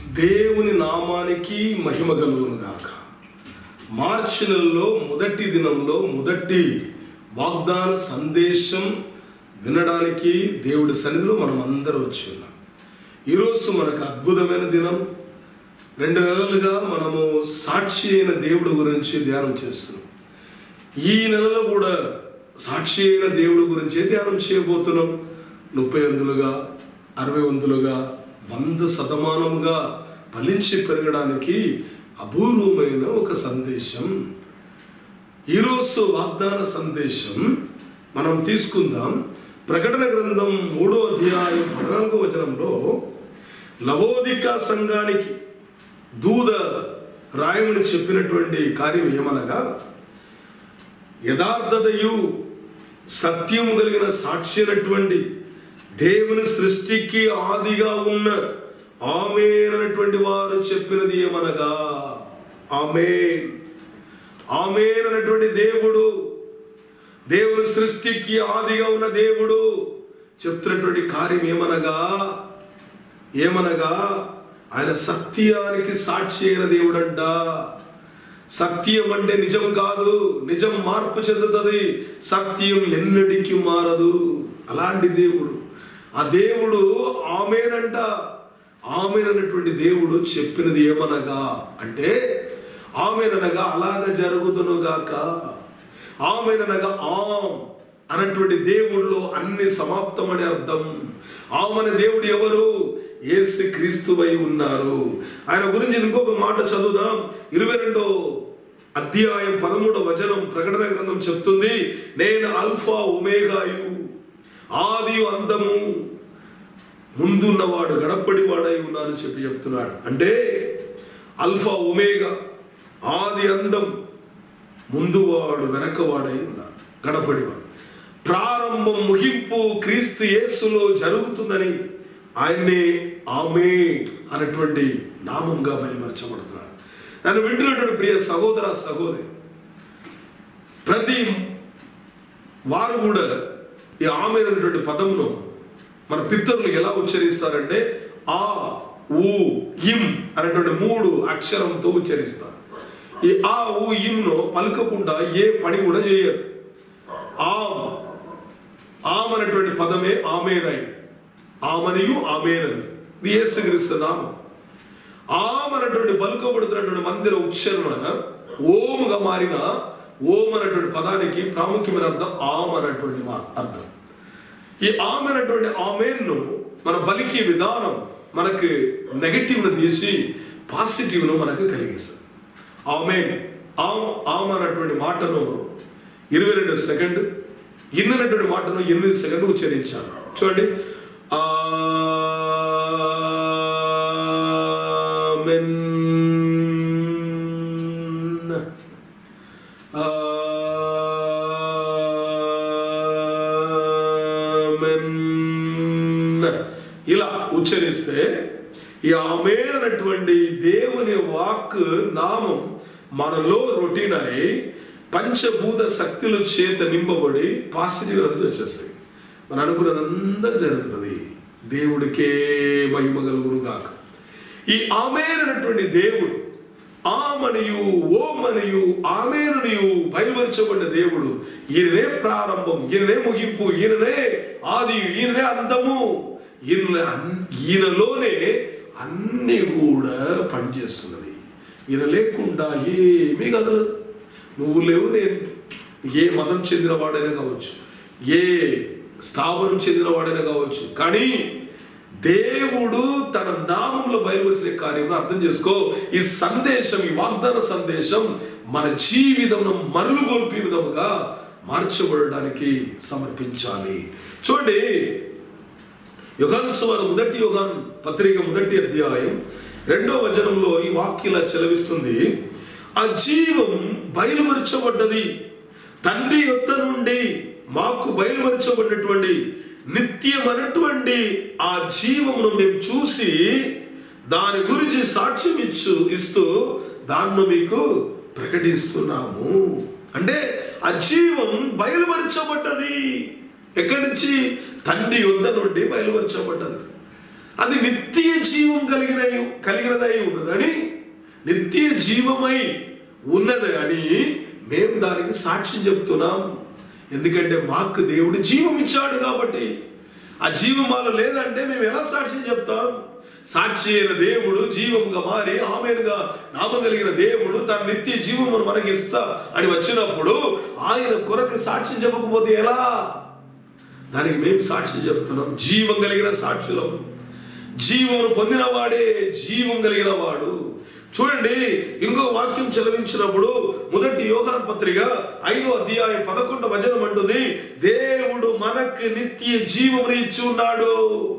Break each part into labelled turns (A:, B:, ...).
A: దేవుని నామానికి మహిమ కలుగును గాక. మార్చి నెలలో మొదటి దినంలో మొదటి వాగ్దాన సందేశం వినడానికి దేవుడి సన్నిధిలో మనం అందరూ వచ్చి ఉన్నాం. ఈరోజు మనకు అద్భుతమైన దినం. 2 నెలలుగా మనము సాక్షి అయిన దేవుడి గురించి ధ్యానం చేస్తున్నాం. ఈ నెలలో కూడా సాక్షి అయిన దేవుడి గురించే ధ్యానం చేయబోతున్నాం. 30 వంతులుగా 60 వంతులుగా 100% ఫలించి పెరగడానికి అపూర్వమైన ఒక సందేశం. ఈరోజు వాగ్దాన సందేశం మనం తీసుకుందాం. ప్రకటన గ్రంథం 3వ అధ్యాయం 14వ వచనంలో లవోదికా సంఘానికి దూత రాయమని చెప్పినటువంటి కార్యం ఏమనగా, యథార్థతయు సత్యము కలిగిన సాక్షి అయినటువంటి దేవుని సృష్టికి ఆదిగా ఉన్న ఆమేన్ అనేటువంటి వారు చెప్పినది ఏమనగా, ఆమేన్ ఆమేన్ అనేటువంటి దేవుడు, దేవుని సృష్టికి ఆదిగా ఉన్న దేవుడు చెప్తున్నటువంటి కార్యం ఏమనగా ఆయన సత్యానికి సాక్షి అయిన దేవుడంట. సత్యం అంటే నిజం కాదు, నిజం మార్పు చెందుతుంది, సత్యం ఎన్నటికీ మారదు. అలాంటి దేవుడు, ఆ దేవుడు ఆమేన్ అంట. ఆమేన్ అనేటువంటి దేవుడు చెప్పినది ఏమనగా అంటే, ఆమేన్ అనగా అలాగ జరుగుతునుగాక. ఆమేన్ అనగా అన్నటువంటి దేవుడిలో అన్ని సమాప్తం అని అర్థం. ఆమనే దేవుడు ఎవరు? యేసు క్రీస్తువై ఉన్నారు. ఆయన గురించి ఇంకొక మాట చదువుదాం. 22వ అధ్యాయం 13వ వచనం ప్రకటన గ్రంథం చెప్తుంది, నేను ఆల్ఫా ఒమేగాయు, ఆది అంతము, ముందున్నవాడు గడపడి వాడై ఉన్నాను చెప్పి చెప్తున్నాడు. అంటే ఆల్ఫా ఒమేగా, ఆది అందం, ముందువాడు వెనకవాడై ఉన్నాడు, గడపడివాడు. ప్రారంభం ముగింపు క్రీస్తు యేసులో జరుగుతుందని ఆయన్నే ఆమేన్ అనేటువంటి నామంగా బయలుపరచబడుతున్నారు. నన్ను వింటున్నటువంటి ప్రియ సహోదర సహోదరి, ప్రతి వారు కూడా ఈ ఆమేన్ అనేటువంటి పదమును మన పితరులు ఎలా ఉచ్చరిస్తారంటే, ఆ ఊ ఇం అనేటువంటి 3 అక్షరంతో ఉచ్చరిస్తారు. ఈ ఆ ఊ ఇంను పలుకకుండా ఏ పని కూడా చేయరు. ఆమ్ అనేటువంటి పదమే ఆమేనై, ఆమనియు ఆమేనని ఇది యేసుక్రీస్తు నామం. ఆమ్ అనేటువంటి పలుకబడుతున్నటువంటి మందిర ఉచ్చారణ ఓముగా మారిన ఓం అనేటువంటి పదానికి ప్రాముఖ్యమైన అర్థం ఆమ్ అనేటువంటి అర్థం. ఈ ఆమ్ అనేటువంటి ఆమేన్ను మన పలికే విధానం మనకు నెగటివ్ను తీసి పాజిటివ్ను మనకు కలిగిస్తుంది. ఆమేన్ ఆమ్ అనేటువంటి మాటను 22 సెకండ్, ఇన్ అనేటువంటి మాటను 8 సెకండ్ ఉచ్చరించాను. చూడండి, ఆమేన్ ఇలా ఉచ్చరిస్తే ఈ ఆమేన్ అనేటువంటి దేవుని వాక్ నామం మనలో రొటీన్ అయి పంచభూత శక్తుల చేత నింపబడి పాజిటివ్ అనేది వచ్చేస్తాయి. మనం అనుకున్నదంతా జరుగుతుంది. దేవుడికే మహిమ కలుగును గాక. ఈ ఆమేన్ అనేటువంటి దేవుడు, ఆమనియు ఓమనియు ఆమేనునియు బయలుపరచబడిన దేవుడు. ఈయననే ప్రారంభం, ఈయననే ముగింపు, ఈయననే ఆది, ఈయననే అంతము. ఈయనలోనే అన్ని కూడా పనిచేస్తున్నది. ఈయన లేకుండా ఏమీ కదలదు. నువ్వు లేవు, నేను ఏ మతం చెందిన వాడైనా కావచ్చు, ఏ స్థావరం చెందిన వాడైనా కావచ్చు, కానీ దేవుడు తన నామంలో బయలుపరిచిన కార్యం అర్థం చేసుకో. ఈ సందేశం, ఈ వాగ్దాన సందేశం మన జీవితంలో మరులుగొల్పే విధముగా మార్చబడడానికి సమర్పించాలి. చూడండి, యోహాను సువార్త మొదటి యోహాను పత్రిక 1వ అధ్యాయం 2వ వచనంలో ఈ వాక్యం చెలవిస్తుంది, ఆ జీవం బయలుపరచబడ్డది, తండ్రి యొద్ద నుండి మాకు బయలుపరచబడినటువంటి నిత్యమైనటువంటి ఆ జీవమును మేము చూసి దాని గురించి సాక్ష్యం ఇస్తూ దాన్ని మీకు ప్రకటిస్తున్నాము. అంటే ఆ జీవం బయలుపరచబడ్డది. ఎక్కడి నుంచి? తండ్రి యొద్ద నుండి బయలుపరచబడ్డది. అది నిత్య జీవం కలిగినదై ఉన్నదని, నిత్య జీవమై ఉన్నది అని మేము దానికి సాక్ష్యం చెప్తున్నాం. ఎందుకంటే మాకు దేవుడు జీవం ఇచ్చాడు కాబట్టి. ఆ జీవం మాలో లేదంటే మేము ఎలా సాక్ష్యం చెప్తాం? సాక్షి అయిన దేవుడు జీవముగా మారి ఆమెనుగా నామం కలిగిన దేవుడు తన నిత్య జీవమును మనకి ఇస్తా అని వచ్చినప్పుడు ఆయన కొరకు సాక్ష్యం చెప్పకపోతే ఎలా? దానికి మేము సాక్ష్యం చెప్తున్నాం. జీవం కలిగిన సాక్షులం. జీవమును పొందిన వాడే జీవం కలిగిన వాడు. చూడండి, ఇంకో వాక్యం చదివించినప్పుడు మొదటి యోహాను పత్రిక 5వ అధ్యాయం 11వ వచనం అంటుంది, దేవుడు మనకు నిత్య జీవమును ఇచ్చి ఉన్నాడు.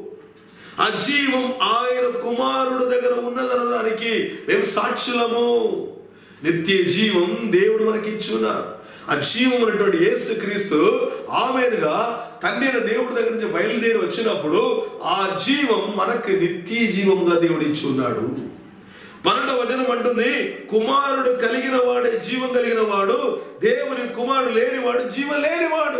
A: ఆ జీవం ఆయన కుమారుడు దగ్గర ఉన్నదనడానికి మేము సాక్షులము. నిత్య జీవం దేవుడు మనకి ఇచ్చి ఉన్నారు. ఆ జీవం అనేటువంటి యేసుక్రీస్తు ఆమెనుగా తండ్రి దేవుడి దగ్గర నుంచి బయలుదేరి వచ్చినప్పుడు ఆ జీవం మనకు నిత్య జీవంగా దేవుడు ఇచ్చి ఉన్నాడు. 12వ వచనం అంటుంది, కుమారుడు కలిగిన వాడే జీవం కలిగిన వాడు, దేవుని కుమారుడు లేనివాడు జీవం లేనివాడు.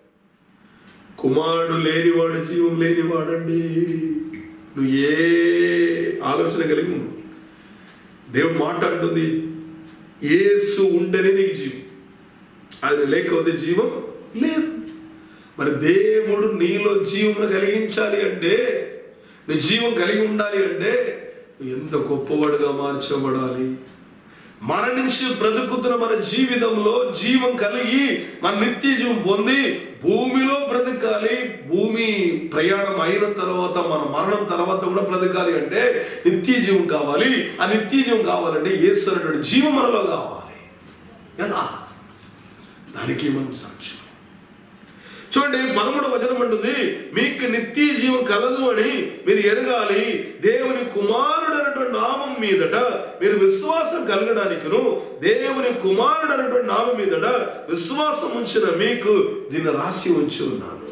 A: కుమారుడు లేనివాడు జీవం లేనివాడండి. నువ్వు ఏ ఆలోచన కలిగి ఉన్నావు? దేవుడు మాట అంటుంది, యేసు ఉంటేనే నీకు జీవం, అది లేకపోతే జీవం లేదు. మరి దేవుడు నీలో జీవం కలిగించాలి అంటే, నీ జీవం కలిగి ఉండాలి అంటే ఎంత గొప్పవాడుగా మార్చబడాలి. మరణించి బ్రతుకుతున్న మన జీవితంలో జీవం కలిగి మన నిత్య జీవం పొంది భూమిలో బ్రతకాలి. భూమి ప్రయాణం అయిన తర్వాత మన మరణం తర్వాత కూడా బ్రతకాలి అంటే నిత్య జీవం కావాలి. ఆ నిత్య జీవం కావాలంటే యేసు అనేటువంటి జీవం మనలో కావాలి. ఎలా? దానికి మనం సాక్ష్యం. చూడండి, 13వ వచనం అంటుంది, మీకు నిత్య జీవం కలదు అని మీరు ఎరగాలి. దేవుని కుమారుడు అనేటువంటి నామం మీదట మీరు విశ్వాసం కలగడానికిను, దేవుని కుమారుడు అనేటువంటి నామం మీదట విశ్వాసం ఉంచిన మీకు దీన్ని రాసి ఉంచి ఉన్నాను.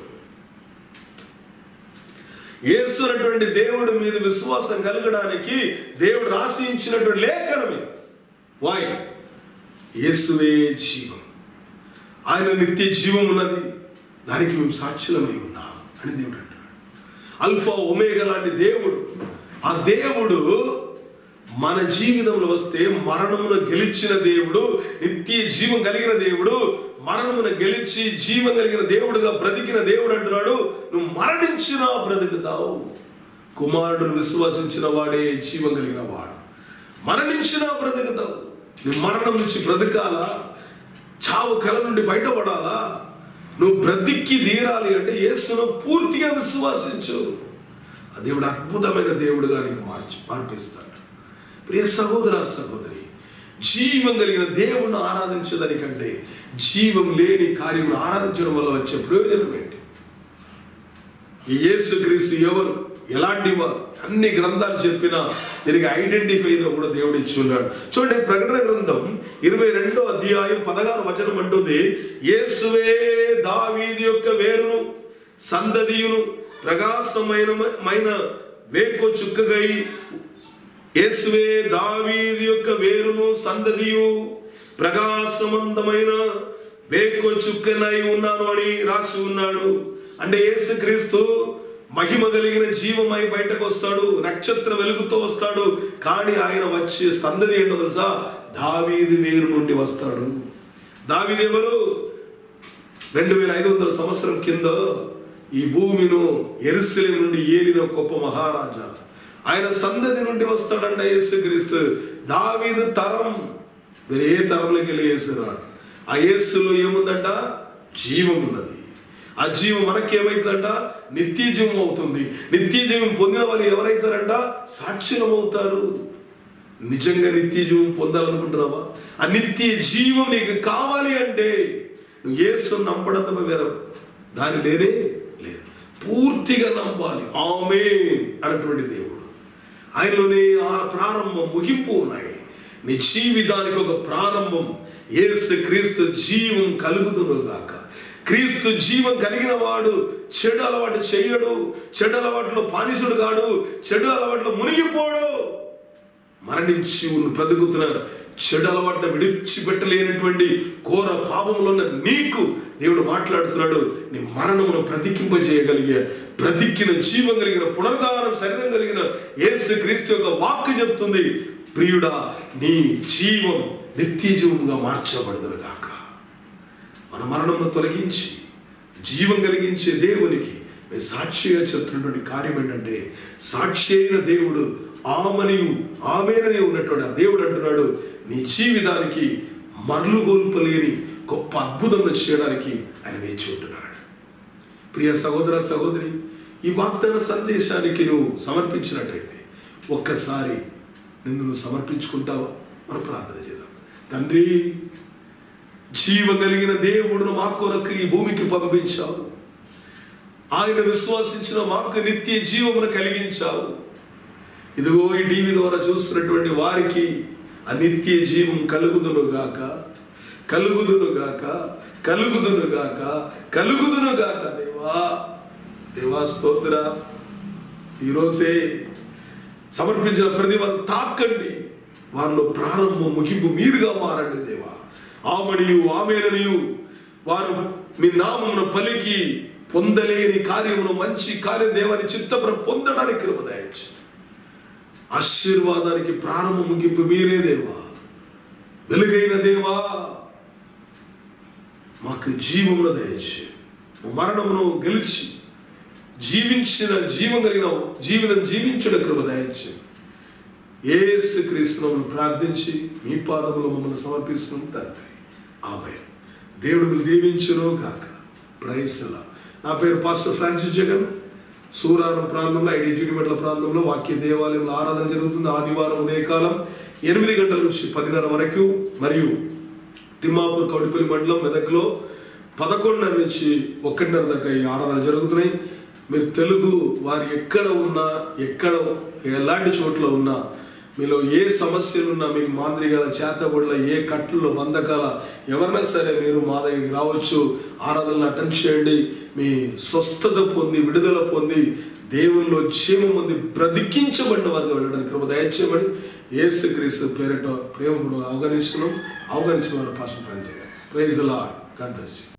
A: యేసు అనేటువంటి దేవుడి మీద విశ్వాసం కలగడానికి దేవుడు రాసి ఇచ్చినటువంటి లేఖనం ఇది. వాయ్ యేసువే జీవం, ఆయన నిత్య జీవం ఉన్నది, దానికి మేము సాక్షులమై ఉన్నాం అని దేవుడు అంటున్నాడు. అల్ఫా ఒమేగా లాంటి దేవుడు, ఆ దేవుడు మన జీవితంలో వస్తే మరణమును గెలిచిన దేవుడు, నిత్య జీవం కలిగిన దేవుడు, మరణమును గెలిచి జీవం కలిగిన దేవుడుగా బ్రతికిన దేవుడు అంటున్నాడు, నువ్వు మరణించినా బ్రతుకుతావు. కుమారుడును విశ్వసించిన వాడే జీవం కలిగిన వాడు. మరణించినా బ్రతుకుతావు. నువ్వు మరణం నుంచి బ్రతకాలా? చావు కల నుండి బయటపడాలా? నువ్వు బ్రతికి తీరాలి అంటే యేసును పూర్తిగా విశ్వాసించు. ఆ దేవుడు అద్భుతమైన దేవుడుగా నీకు మార్పిస్తాడు. ప్రియ సహోదర సహోదరి, జీవం కలిగిన దేవుణ్ణి ఆరాధించడానికంటే జీవం లేని కార్యం ఆరాధించడం వల్ల వచ్చే ప్రయోజనం ఏంటి? ఈ యేసుక్రీస్తు ఎవరు, ఎలాంటి వారు, అన్ని గ్రంథాలు చెప్పినా దీనికి ఐడెంటిఫైగా కూడా దేవుడు ఇచ్చి ఉన్నాడు. చూడండి, ప్రకటన గ్రంథం 22వ అధ్యాయం 16వ వచనం అంటుంది, యేసువే దావీదు యొక్క వేరును సందదియును ప్రకాశమైన వేకో చుక్కగై, యేసువే దావీదు యొక్క వేరును సందదియు ప్రకాశవంతమైన వేకో చుక్కనై ఉన్నాను అని రాసి ఉన్నాడు. అంటే యేసుక్రీస్తు మహిమ కలిగిన జీవమై బయటకు వస్తాడు, నక్షత్ర వెలుగుతో వస్తాడు. కానీ ఆయన వచ్చే సందది ఏంటో తెలుసా? దావీదు వేరు నుండి వస్తాడు. దావీదు ఎవరు? 2500 సంవత్సరం కింద ఈ భూమిను యెరూషలేము నుండి ఏలిన గొప్ప మహారాజా. ఆయన సందది నుండి వస్తాడంట యేసుక్రీస్తు. దావీదు తరం వేరే ఏ తరంలోకి వెళ్ళి యేసురాడు. ఆ యేసులో ఏముందంట? జీవం ఉన్నది. ఆ జీవం మనకి ఏమైతుందంట? నిత్య జీవం అవుతుంది. నిత్య జీవం పొందిన వారు ఎవరైతారంట? సాక్షులం అవుతారు. నిజంగా నిత్య జీవం పొందాలనుకుంటున్నావా? ఆ నిత్య జీవం నీకు కావాలి అంటే నువ్వు యేసును నమ్మడం తప్ప వేరే దాని లేనే లేదు. పూర్తిగా నమ్మాలి. ఆమేన్ అన్నటువంటి దేవుడు, ఆయనలోనే ఆ ప్రారంభం ముగింపు ఉన్నాయి. నీ జీవితానికి ఒక ప్రారంభం. యేసుక్రీస్తు జీవం కలుగుదును గాక. క్రీస్తు జీవం కలిగిన వాడు చెడు అలవాటు చేయడు, చెడు అలవాట్లో పానిసుడు కాడు, చెడు అలవాట్లో మునిగిపోడు. మరణించి బ్రతుకుతున్న చెడు అలవాటును విడిచిపెట్టలేనటువంటి ఘోర పాపంలో ఉన్న నీకు దేవుడు మాట్లాడుతున్నాడు. నీ మరణమును బ్రతికిన జీవం కలిగిన పునరుద్ధానం శరీరం కలిగిన యేసుక్రీస్తు యొక్క వాక్కు చెప్తుంది, ప్రియుడా నీ జీవం నిత్య జీవంగా మార్చబడదును గాక. మన మరణమును తొలగించి జీవం కలిగించే దేవునికి మేము సాక్షిగా చెప్తున్నటువంటి కార్యం ఏంటంటే, సాక్షి అయిన దేవుడు ఆమెనని ఉన్నటువంటి ఆ దేవుడు అంటున్నాడు, నీ జీవితానికి మరలుగొల్పలేని గొప్ప అద్భుతములు చేయడానికి ఆయన వేచి ఉంటున్నాడు. ప్రియ సహోదర సహోదరి, ఈ వాగ్దాన సందేశానికి నువ్వు సమర్పించినట్టయితే ఒక్కసారి నువ్వు సమర్పించుకుంటావా? మనం ప్రార్థన చేద్దాం. తండ్రి, జీవం కలిగిన దేవుడును మా కొరకు ఈ భూమికి పంపించావు. ఆయన విశ్వాసించిన మాకు నిత్య జీవమును కలిగించావు. ఇదిగో ఈ టీవీ ద్వారా చూస్తున్నటువంటి వారికి ఆ నిత్య జీవం కలుగుదును గాక. దేవా స్తోత్ర. ఈరోజే సమర్పించిన ప్రతి వారు తాకండి, వారిలో ప్రారంభం ముగింపు మీరుగా మారండి దేవా. ఆమెననియు వారు మీ నామమును పలికి పొందలేని కార్యమును మంచి కార్యం దేవాన్ని చిత్తమును పొందడానికి కృప దయచేయండి. ఆశీర్వాదానికి ప్రారంభ ముగింపు మీరే దేవా. వెలుగైన దేవా, మాకు జీవమును దయచేయండి. మరణమును గెలిచి జీవం కలిగిన జీవితం జీవించుట కృప దయచేయండి. యేసుక్రీస్తును ప్రార్థించి మీ పాదములో మమ్మల్ని సమర్పిస్తున్నాం తండ్రి. ఆమేన్. దేవుడు దీవించును గాక. Praise the Lord. నా పేరు పాస్టర్ ఫ్రాన్సిస్ జగన్. సూరారం ప్రాంతంలో ఐడిజిడిమెట్ల ప్రాంతంలో వాక్య దేవాలయంలో ఆరాధన జరుగుతుంది. ఆదివారం ఉదయకాలం 8 గంటల నుంచి 10:30 వరకు, మరియు తిమ్మాపూర్ కౌడిపల్లి మండలం మెదక్లో 11:30 నుంచి 1:30 దాకా ఈ ఆరాధన జరుగుతున్నాయి. మీరు తెలుగు వారు ఎక్కడ ఉన్నా, ఎలాంటి చోట్ల ఉన్నా, మీలో ఏ సమస్యలున్నా, మీకు మాంత్రికాల చేతబడుల ఏ కట్లలో బంధకాల ఎవరైనా సరే మీరు మా దగ్గరికి రావచ్చు. ఆరాధనలు అటెండ్ చేయండి. మీ స్వస్థత పొంది విడుదల పొంది దేవుల్లో జీవం పొంది బ్రతికించబడిన వారిగా వెళ్ళడానికి కృప దయచేయమని యేసుక్రీస్తు పేరిట ప్రేమను అవగణించిన వారు pastor Francis. Praise the Lord. God bless you.